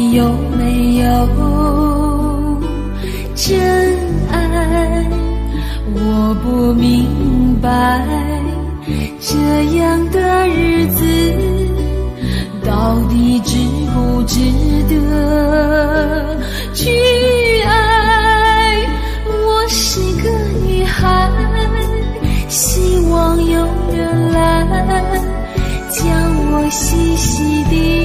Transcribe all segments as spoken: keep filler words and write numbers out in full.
底有没有真爱？我不明白，这样的日子到底值不值得去爱？我是个女孩，希望有人来将我细细地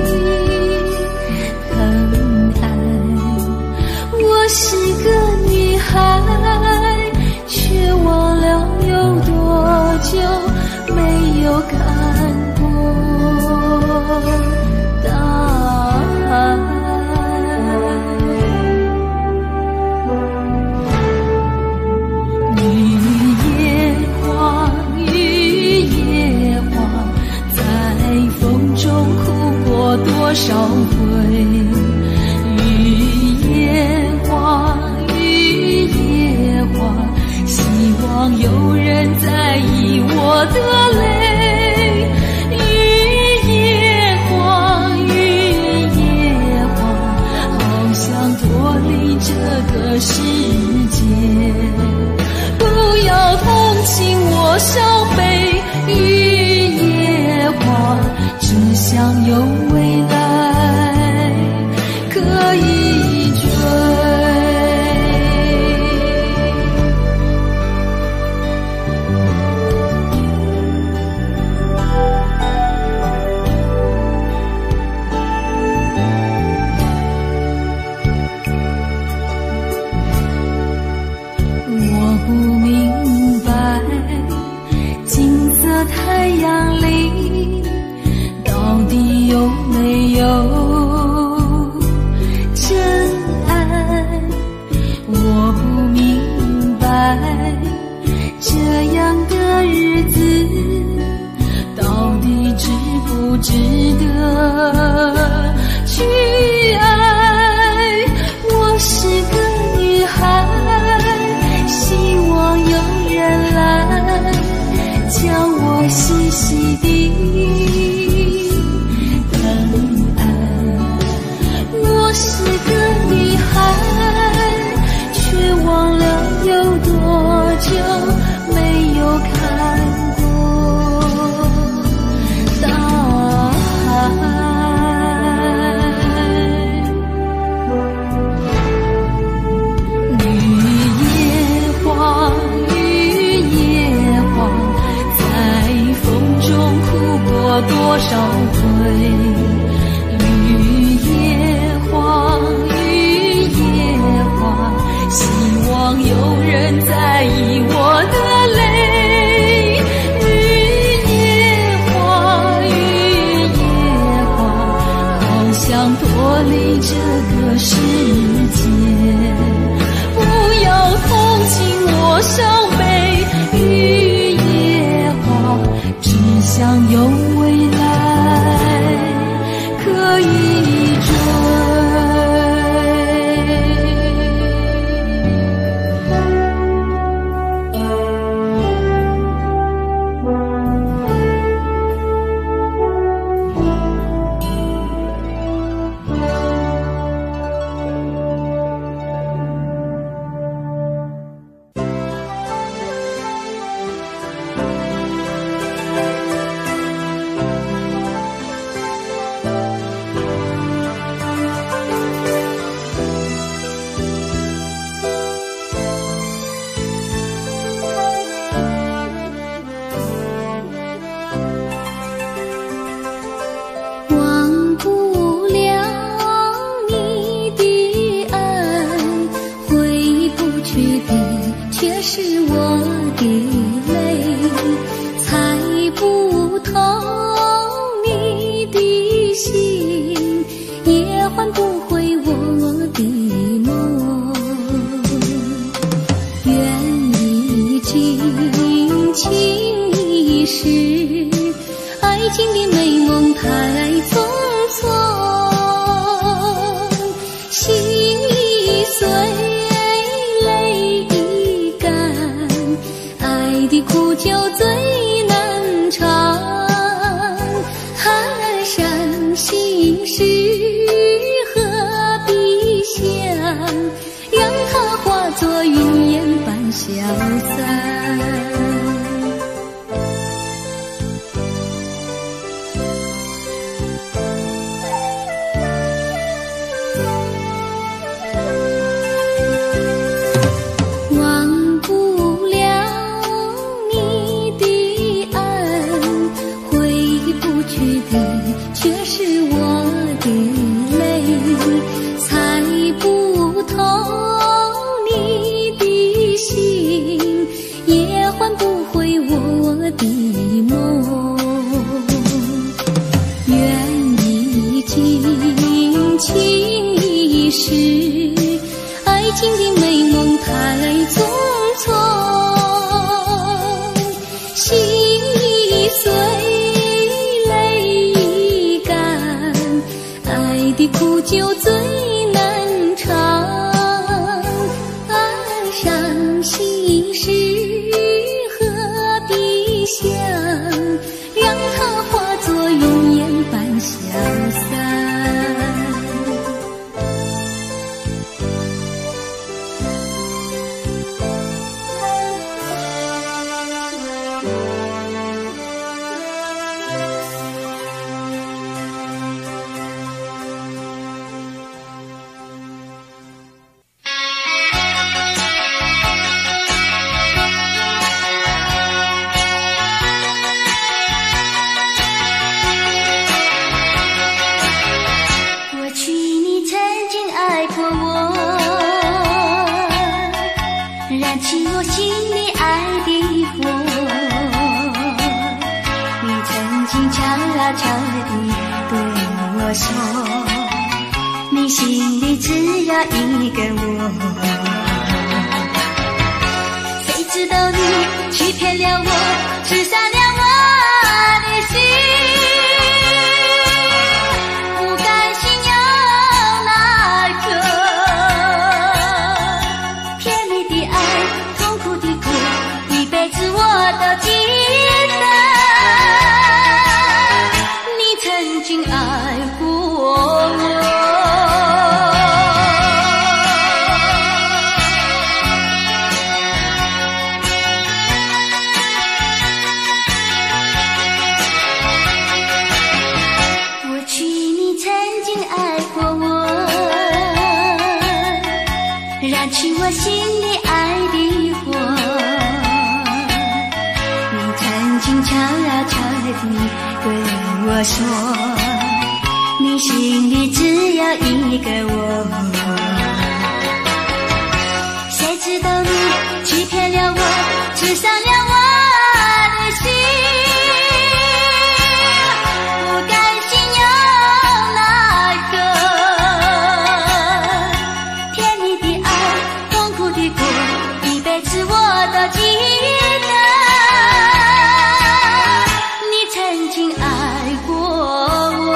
疼爱。我是个女孩，却忘了有多久没有看过大海。雨夜花，雨夜花，在风中哭过多少回？雨夜花，雨夜花，希望有人在意我的泪。雨夜花，雨夜花，好想脱离这个世界，不要同情我伤悲。雨夜花，只想有未来可以追。我不明白，金色太阳里到底有没有真爱？我不明白，这样的日子到底值不值得去爱？我是个女孩，希望有人来将我细细地疼爱。我是个女孩，却忘了有多久没有看过大海。多少回？雨夜花，雨夜花，希望有人在意我的泪。雨夜花，雨夜花，好想脱离这个世界，不要同情我伤悲。雨夜花，只想有未来可以追。 心事和是爱情的美梦太匆匆，心已碎，泪已干，爱的苦酒最难尝。爱伤心事何必想，让它化作云烟般消散。 你心里只要一个我，谁知道你欺骗了我，刺伤了我的心，不甘心有哪个甜蜜的爱，痛苦的苦，一辈子我都记得。你曾经爱过我，燃起我心里爱的火，你曾经悄悄地对我说，你心里只有一个我，谁知道你欺骗了我，刺伤了我的心，不甘心有哪个甜蜜的爱，痛苦的苦，一辈子我都记得。你曾经爱过我。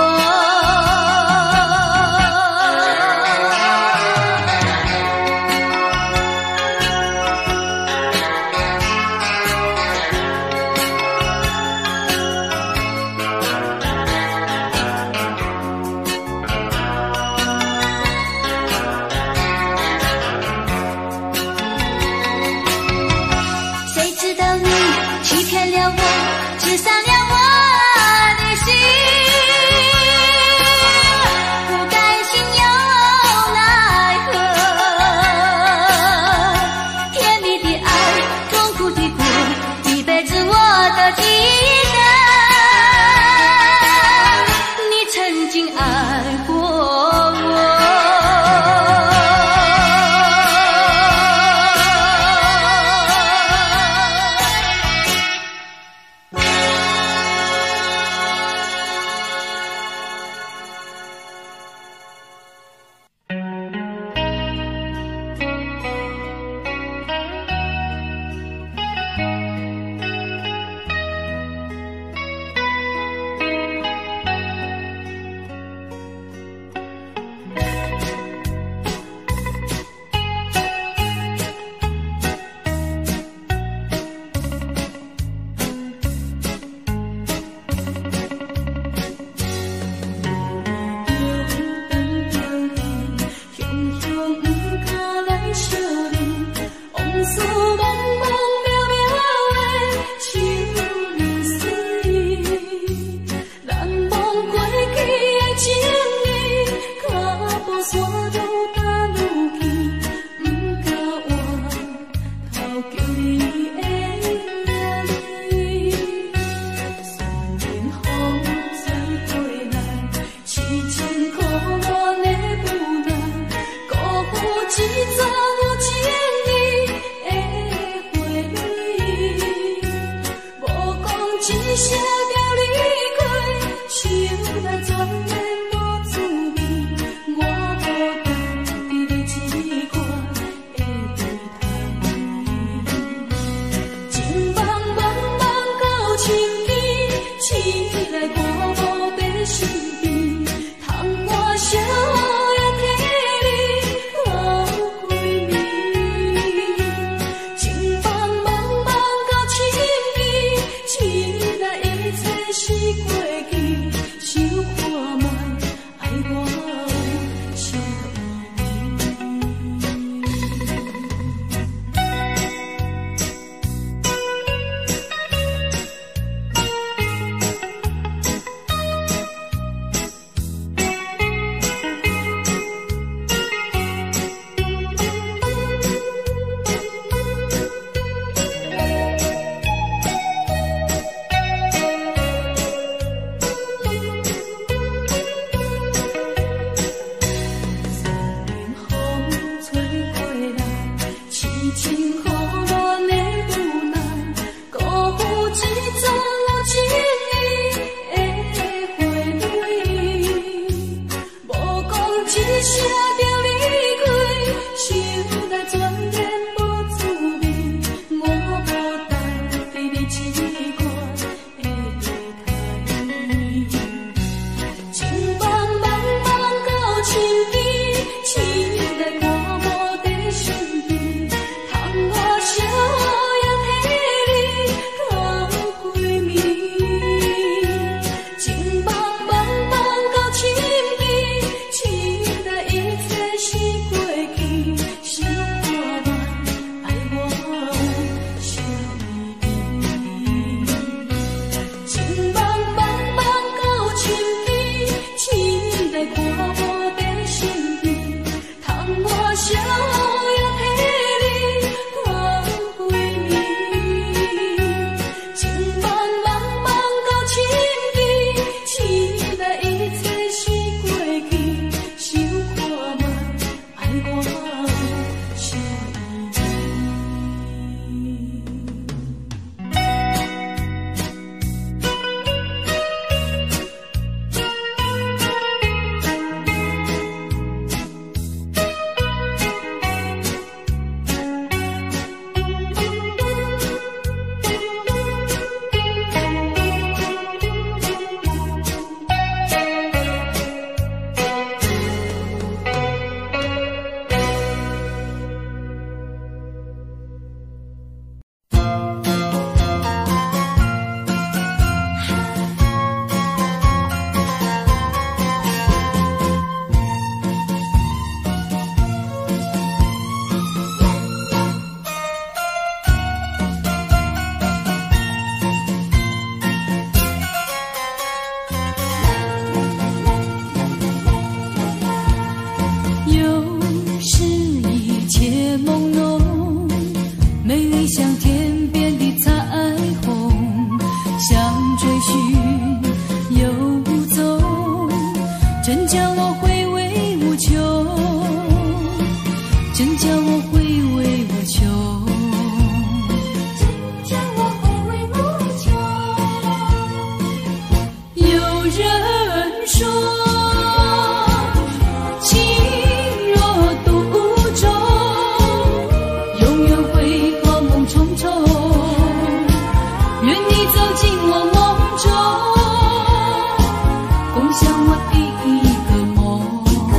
声就离开，想来全然无滋味，我无当对你痴看的态，情茫茫茫到深边，痴来看无在身边，通我烧也替你讲几暝，情茫茫茫到深边，痴来一切是过去，想看覓爱我想你，情茫茫茫到深边，痴来看無在身邊，通我燒也替你講幾暝，情茫茫茫到深邊，痴來一切是過去，想看覓愛我想有时一切朦胧，美丽像天边的彩虹，想追寻又无踪，真叫我回味无穷，真叫我回味无穷，真叫我回味无穷。有人说情若独钟，永远会泡梦重重，愿你走进我梦中，共享我第一个梦。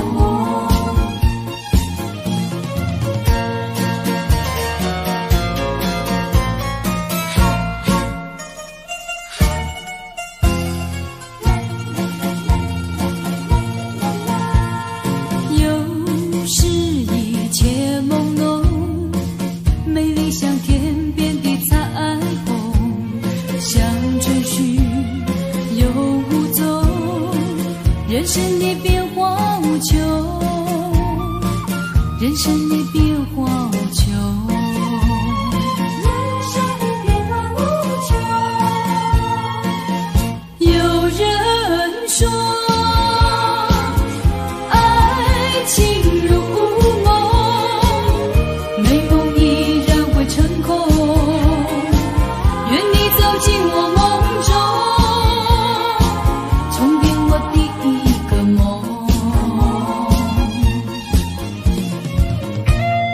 有时一切朦胧，美丽像天边的彩虹，想追寻又无踪，人生的变化无穷，人生的变化无穷，人生的变化无穷。有人说爱情如梦，美梦依然会成空，愿你走进我梦中，重编我第一个梦。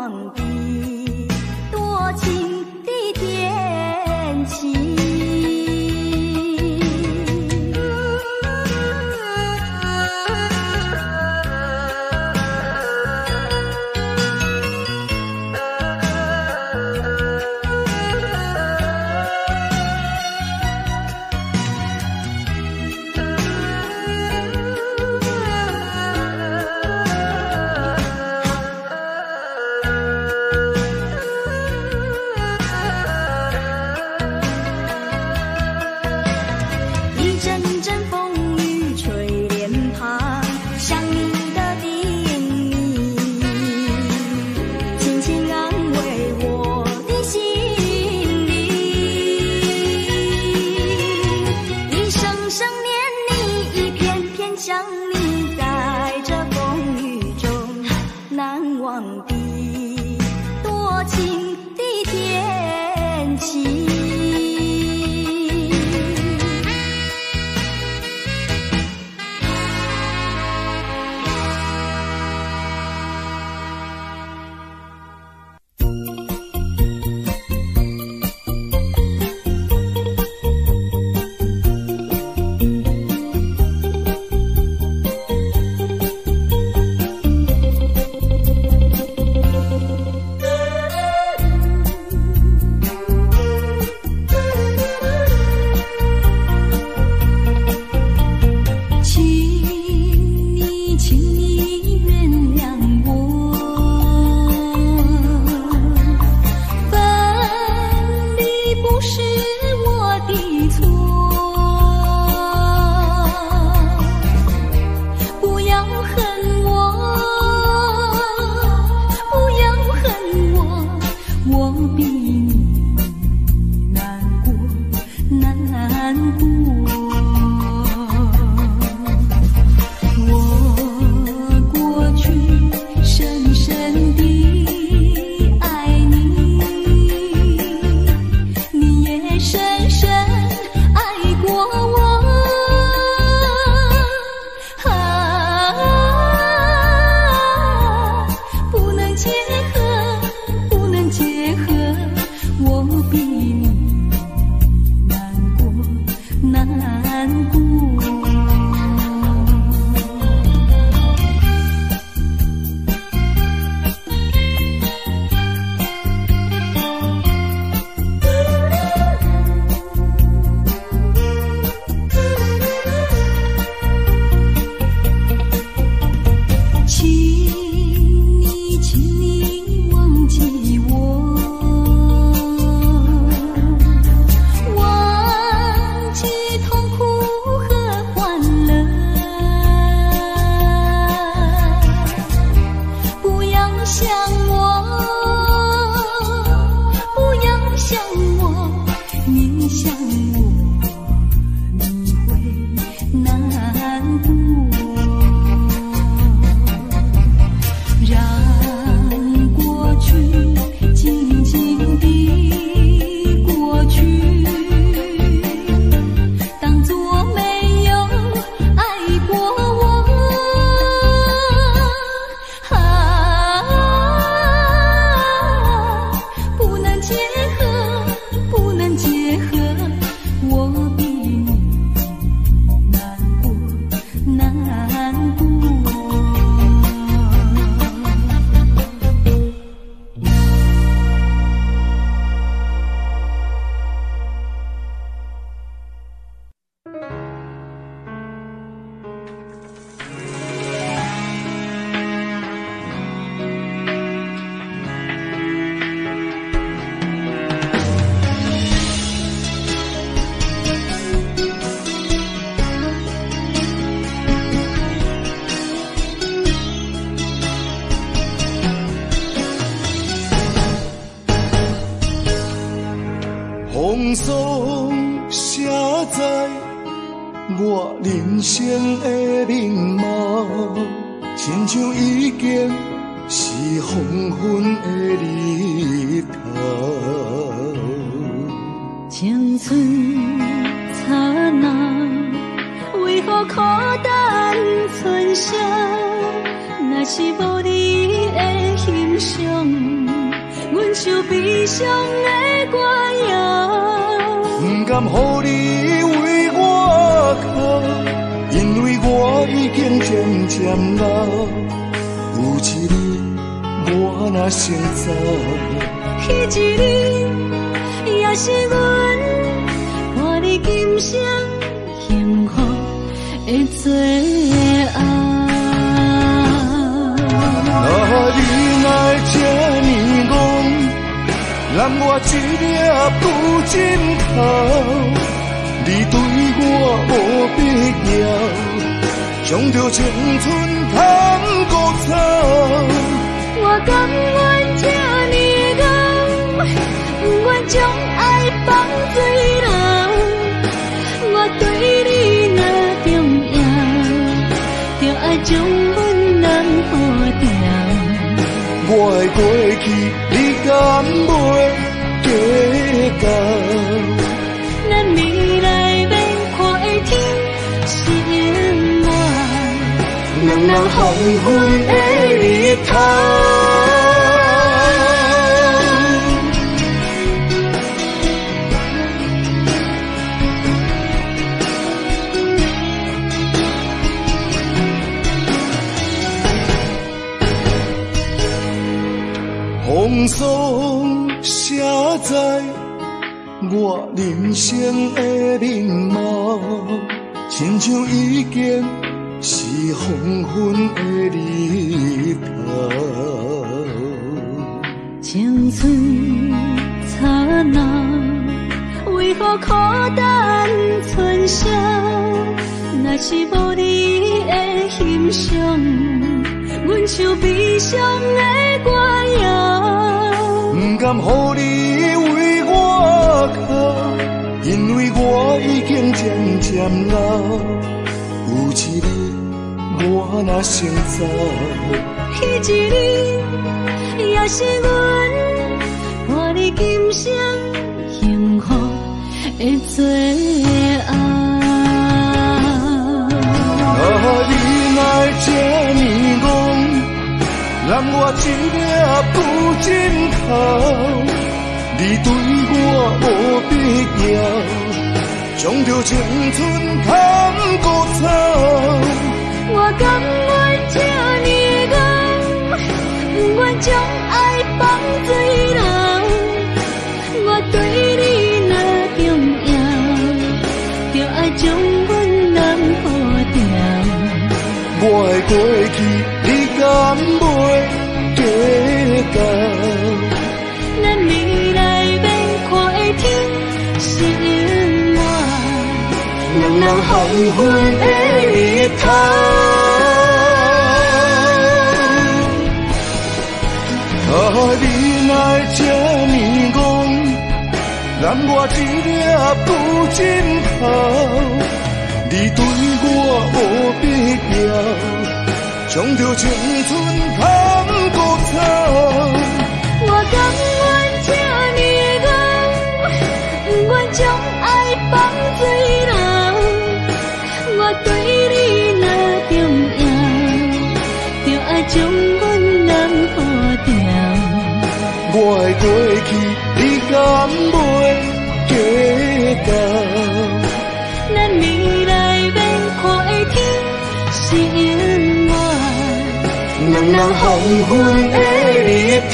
忘的多情的天气。 风霜写在我人生的面貌，亲像已经是黄昏的日头。 青春刹那，为何孤单存剩？若是无你的欣赏。 伤的歌谣， 不甘予你为我哭，因为我已经渐渐老。有一日我若先走， 迄一日也是阮伴你今生幸福的最后。 啊，你哪会这呢戆，揽我一粒不枕头，你对我无必要，将着青春贪孤草。 我甘愿这呢戆，不愿将爱放水流。我对你若重要，就爱将阮人保掉。 我的过去，你敢袂计较？ 咱未来免看的天是我，两人黄昏的日头。 风霜写在我人生的面貌，亲像已经是黄昏的日头。 青春刹那，为何孤单春宵？若是无你的欣赏，阮唱悲伤的歌谣。 不甘予你为我哭，因为我已经渐渐老。有一日我若先走， 迄一日也是阮伴你今生幸福的最后。 啊，你哪会这呢戆，揽我一粒不枕头，你对我无必要，将着青春贪孤草。 我甘愿这呢戆，不愿将爱放水流。我对你若重要，就爱将阮人保掉。 我的过去，你敢袂计较？ 咱未来免看的天是我，两人黄昏的日头。 啊，你哪会这呢戆，揽我一粒不枕头，你对我无必要，将着青春贪孤草。 我甘愿这呢戆，不愿将爱放水流。我对你若重要，就爱将阮人保掉。 我的过去，你敢袂计较？ 咱未来免看的天是我，两人黄昏的日头。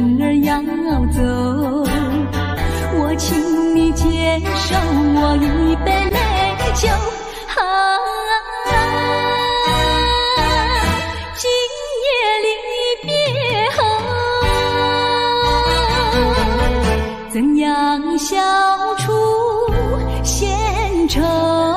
人儿要走，我请你接受我一杯美酒。啊，今夜离别后，怎样消除闲愁？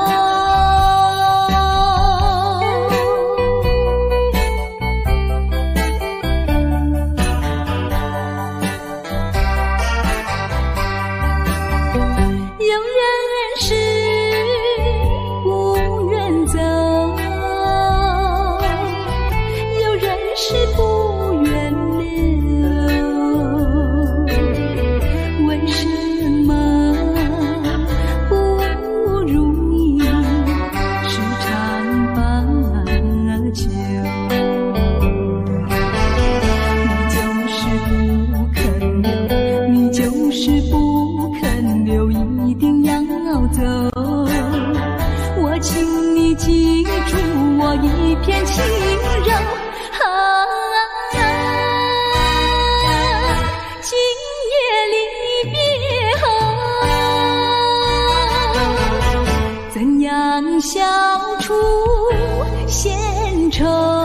一片轻柔，啊，今夜离别后，怎样消除闲愁？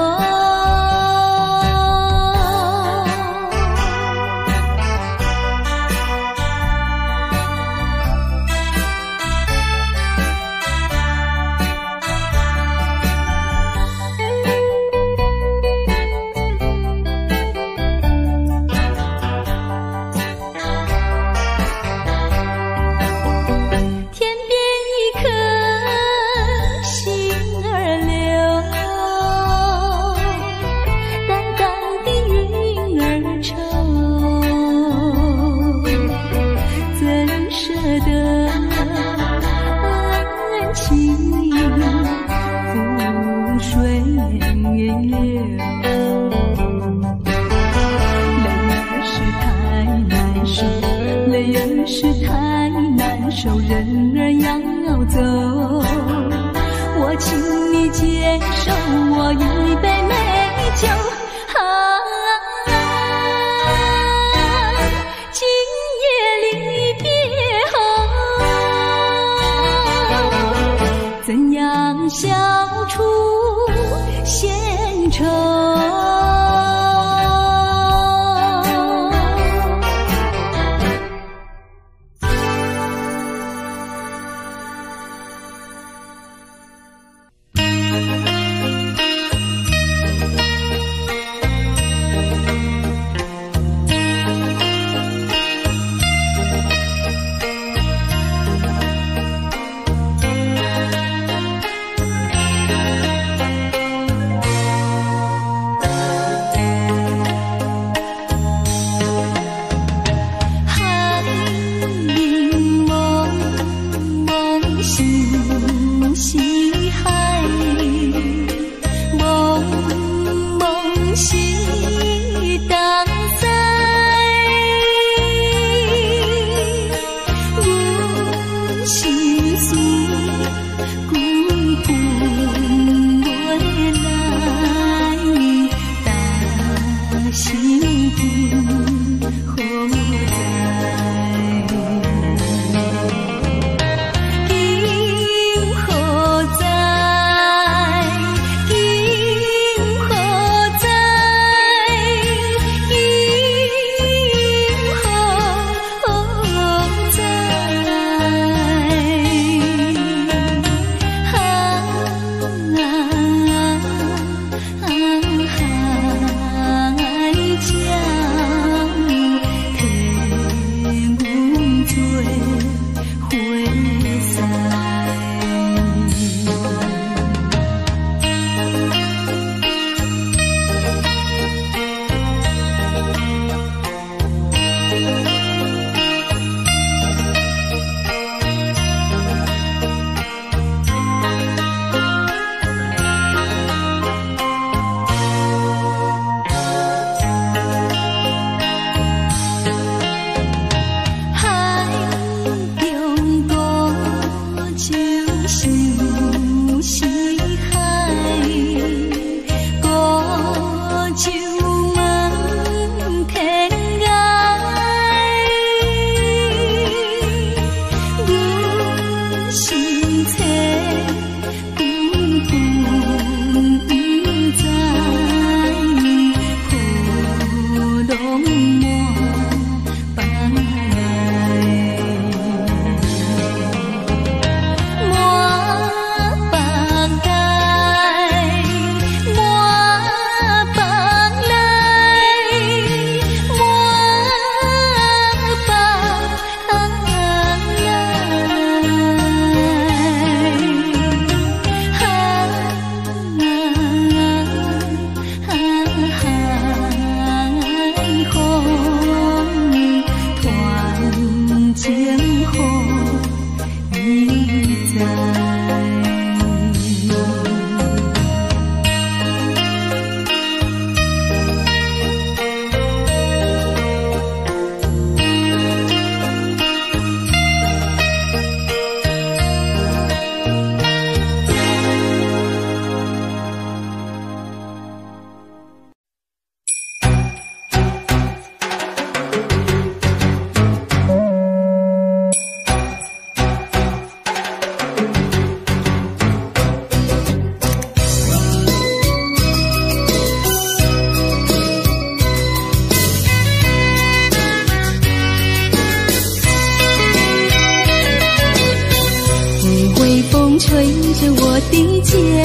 人儿要走，我请你接受我一杯美酒。啊，今夜离别后，怎样消除闲愁？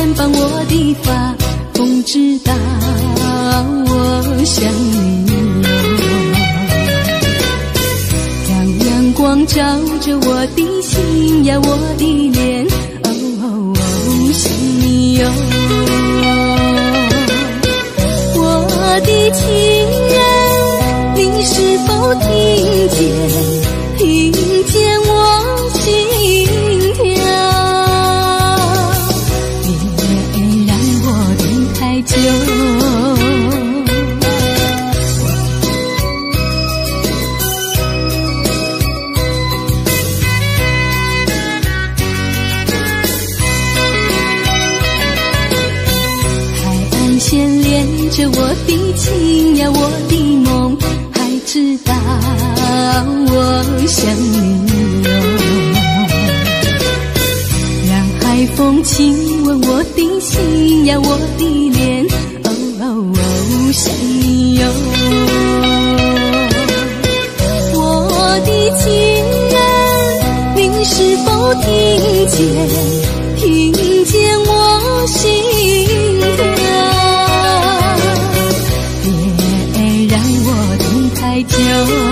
肩膀，我的发，风知道我想你哟。让阳光照着我的心呀，我的脸，哦哦哦，想你哟。我的情人，你是否听见？听见我心跳，别让我等太久。海岸线连着我的情呀，我的梦，还知道我想你哟。让海风亲吻我的心呀，我的脸，哦哦哦，想你哟。我的情人，你是否听见？听见我心跳，别让我等太久。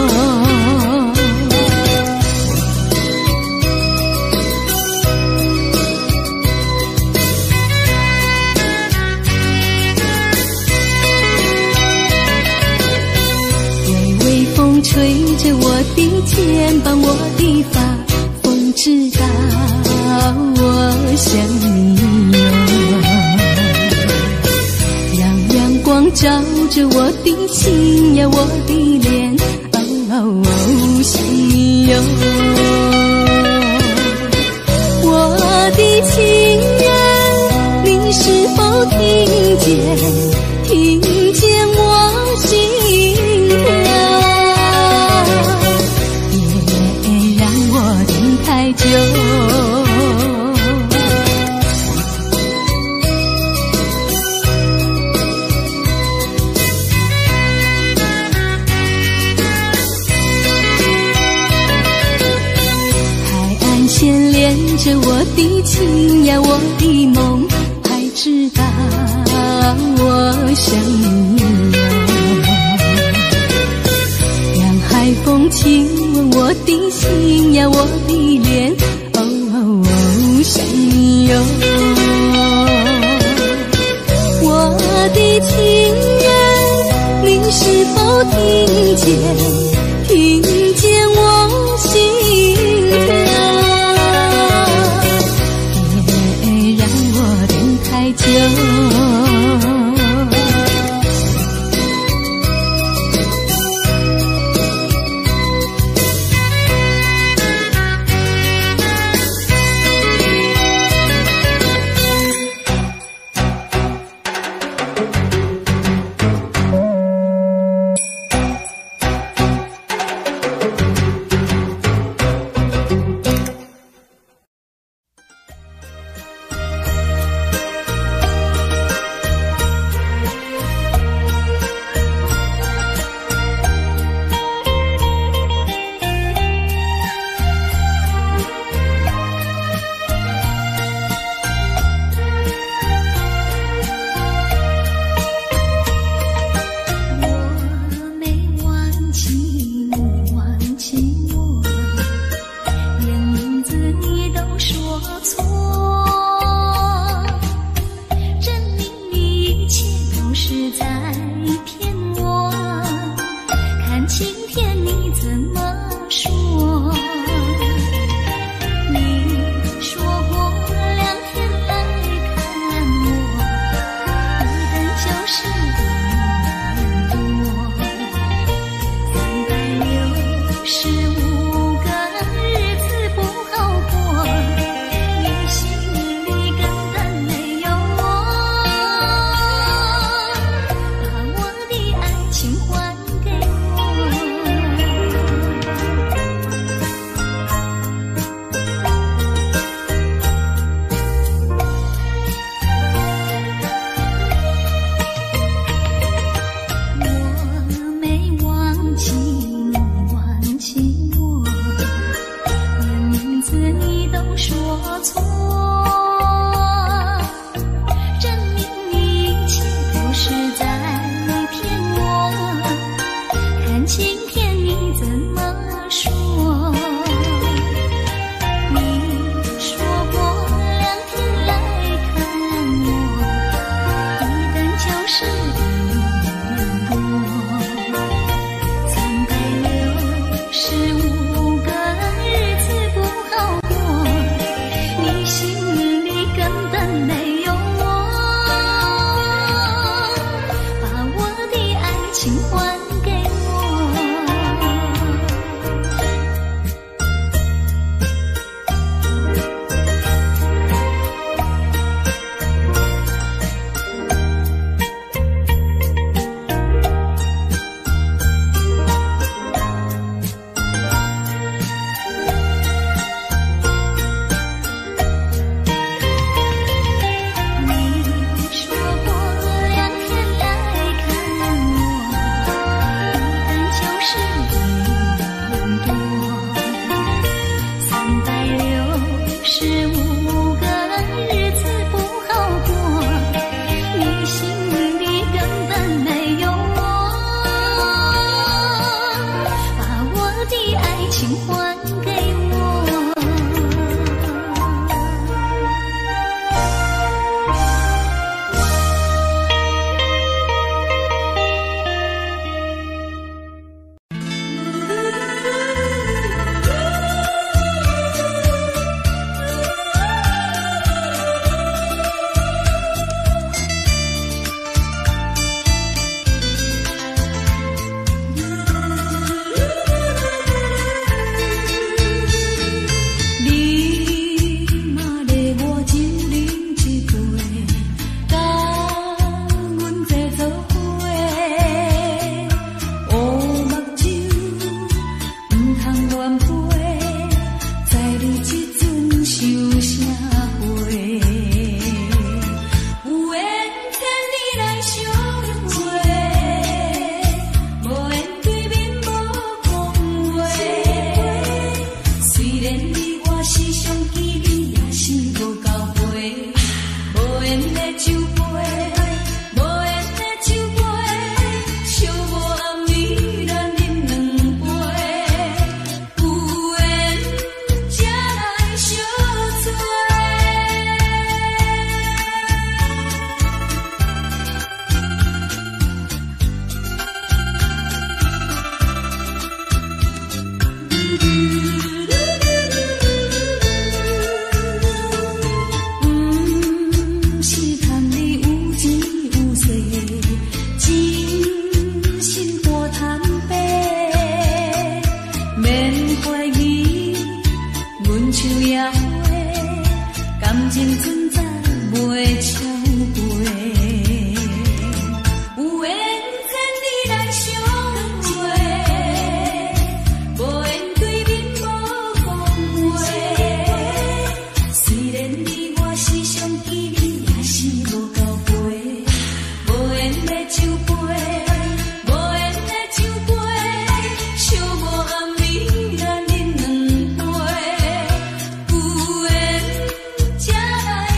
吹着我的肩膀，我的发，风知道我想你哟。让阳光照着我的心呀，我的脸，哦哦哦，想你哟。我的情人，你是否听见？听见我心跳，太久。海岸线连着我的情呀，我的梦，还知道我想你哟。让海风亲吻我的心呀，我的脸，哦哦哦，想你哟。我的情人，你是否听见？听见我心跳，别让我等太久。情。 怎么说？你说过两天来看我，一等就是一年多，三百六十五个日子不好过，你心里根本没有我，把我的爱情还给我。你说过两天来看我，一等就是一年多，三百六十五个日子不好过，你心里根本没有我，把我的爱情还给我。你嘛咧我酒啉一杯，甲阮坐做伙。乌目睭毋通乱飞，在你这阵受啥会？有缘牵你来相会，无缘对面无讲话。虽然你我时常见面，也是无交陪，无缘的酒杯，无缘的酒杯，寂寞暗暝咱饮两杯，有缘才来相做。毋是贪你有钱有势，真心肝贪白，免怀疑阮树野花，感情存在袂超过。有缘牵你来相会，无缘对面无讲话。虽然你我时常见面，也是无交陪，无缘的酒杯，无缘的酒杯，寂寞暗暝咱饮两杯，有缘才来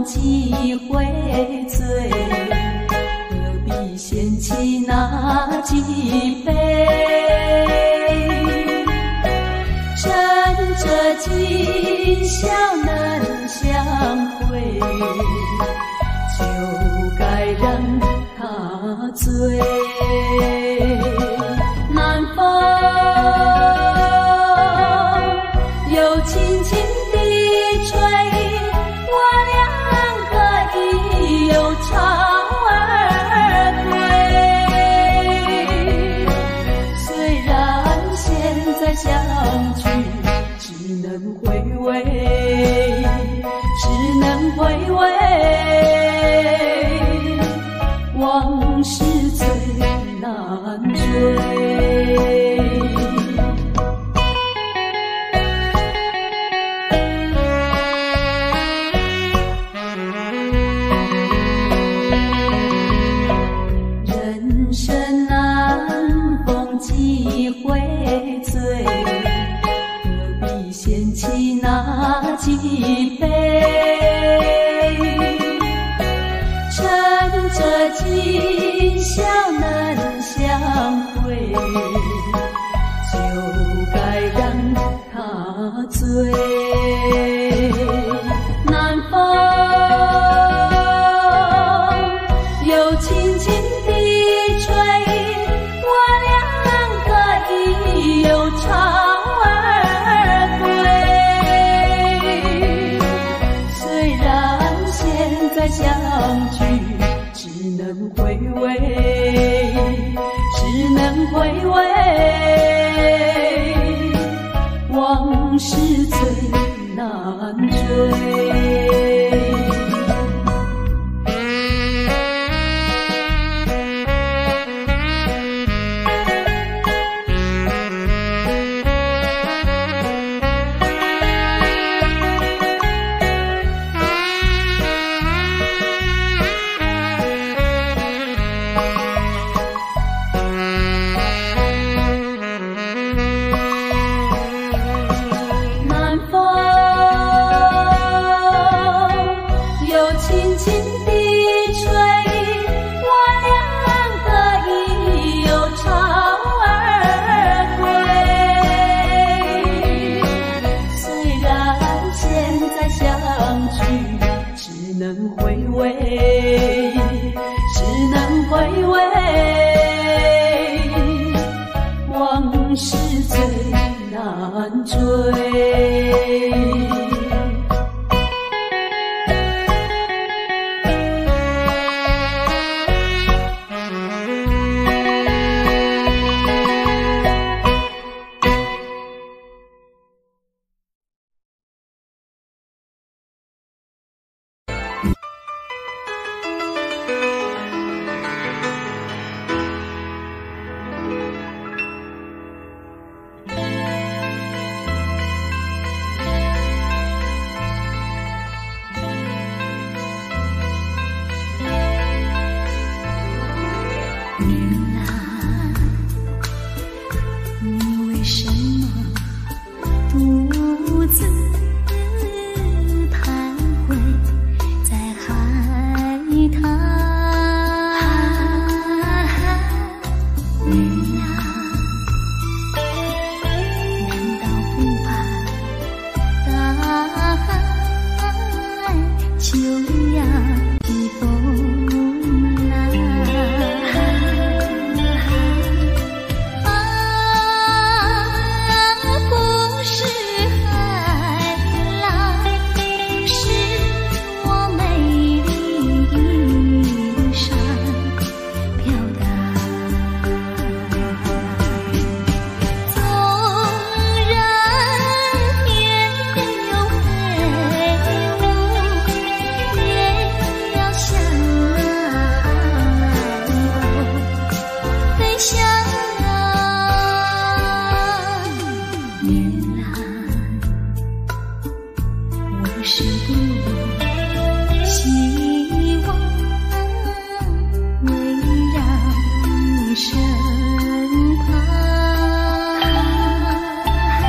几回醉，何必嫌弃那几杯？趁着今宵能相会，就该让他醉。南风又轻轻地吹，我俩可以有巢而归。虽然现在相聚只能回味，只能回味，往事最难追。人生难逢几回醉，何必嫌弃那几杯？趁着今宵能相会，就该让他醉。南风又轻轻地吹，我俩可以有巢而归。虽然现在相聚只能回味，只能回味，往事最难追。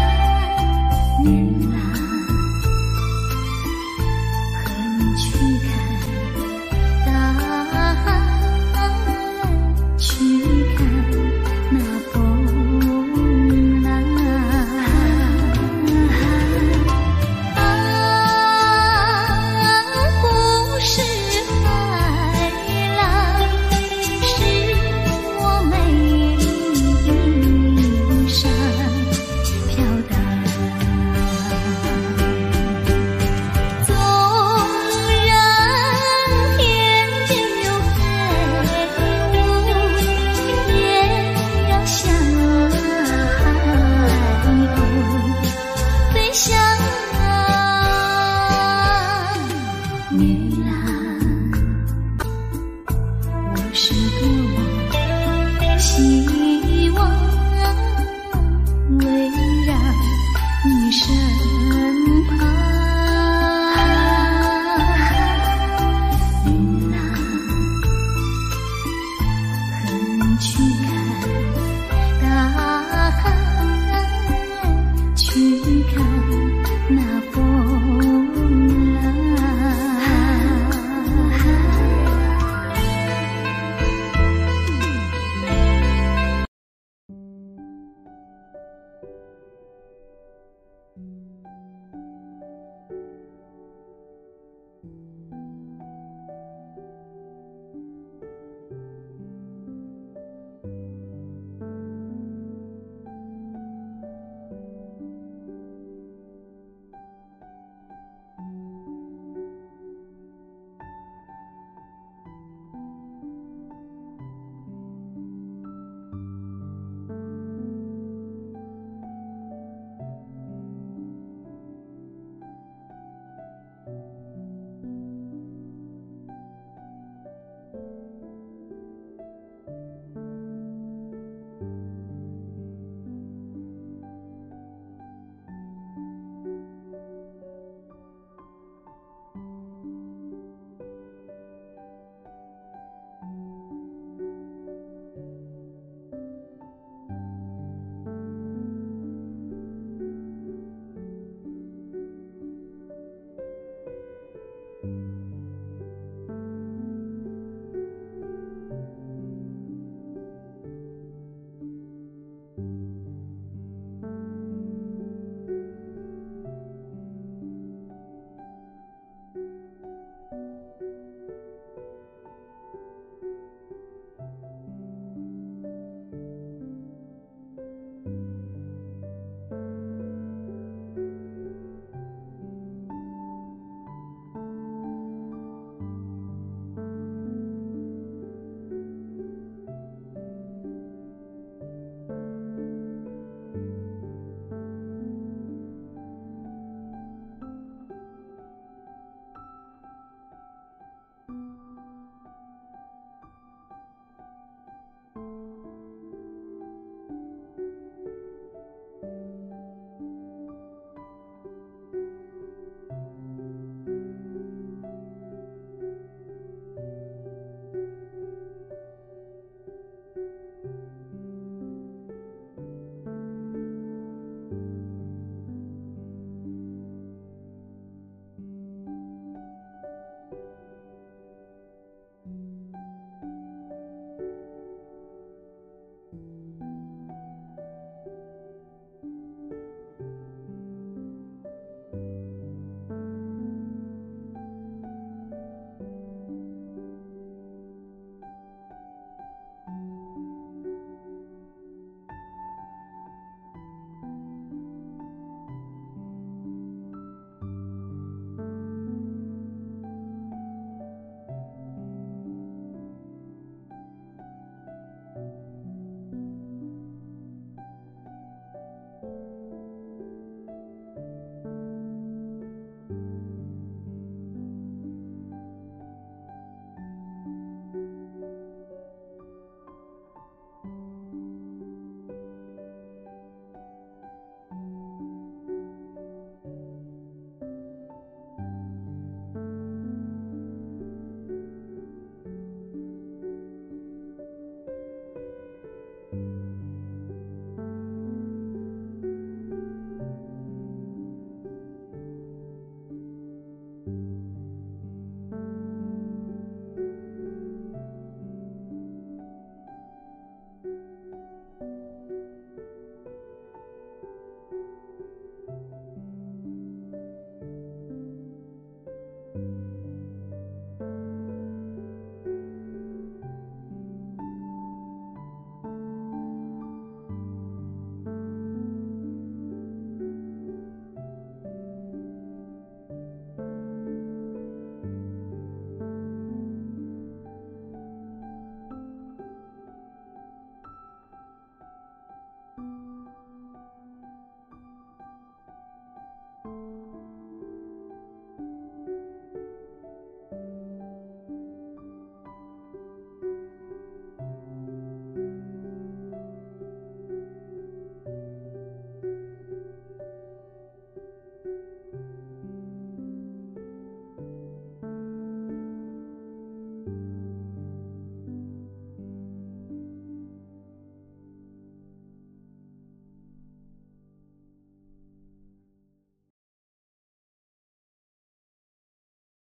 去看。 女郎。